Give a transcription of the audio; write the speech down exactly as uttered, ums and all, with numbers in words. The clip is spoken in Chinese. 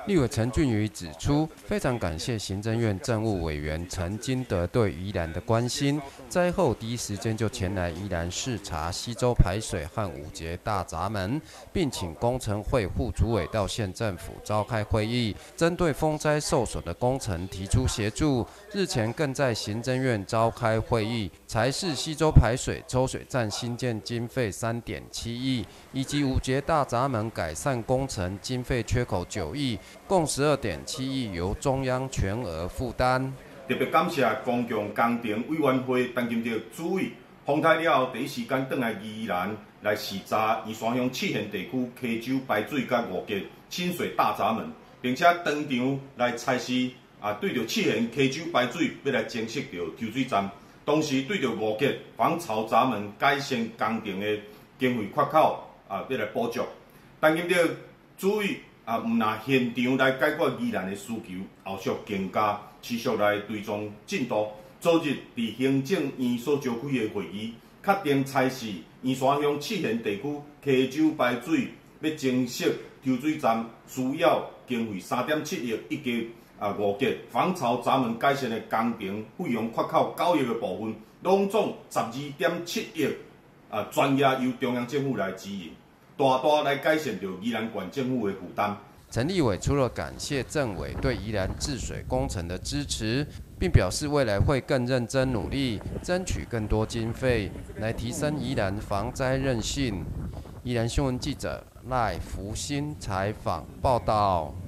立委陈俊宇指出，非常感谢行政院政务委员陈金德对宜兰的关心，灾后第一时间就前来宜兰视察溪州排水和五节大闸门，并请工程会副主委到县政府召开会议，针对风灾受损的工程提出协助。日前更在行政院召开会议，裁示溪州排水抽水站新建经费三点七亿，以及五节大闸门改善工程经费缺口九亿，共十二点七亿由中央全额负担。 特别感谢公共工程委员会陈金德主委，风台了后第一时间返来宜兰来视察宜山乡七贤地区溪州排水甲五节清水大闸门，并且当场来采示啊对着七贤溪州排水要来增设着抽水站，同时对着五节防潮闸门改善工程的经费缺口啊要来补足。陈金德主委啊，毋拿现场来解决宜兰的需求，后续更加持续来追踪进度。昨日伫行政院所召开的会议，确定采示宜山乡七贤地区溪州排水要增设抽水站，需要经费三点七亿，以及啊五节防潮闸门改善的工程费用缺口九亿的部分，拢总十二点七亿啊，专业由中央政府来支援。大大来改善着宜兰县政府的负担。 陈立委除了感谢政委对宜兰治水工程的支持，并表示未来会更认真努力，争取更多经费，来提升宜兰防灾韧性。宜兰新闻记者赖福兴采访报道。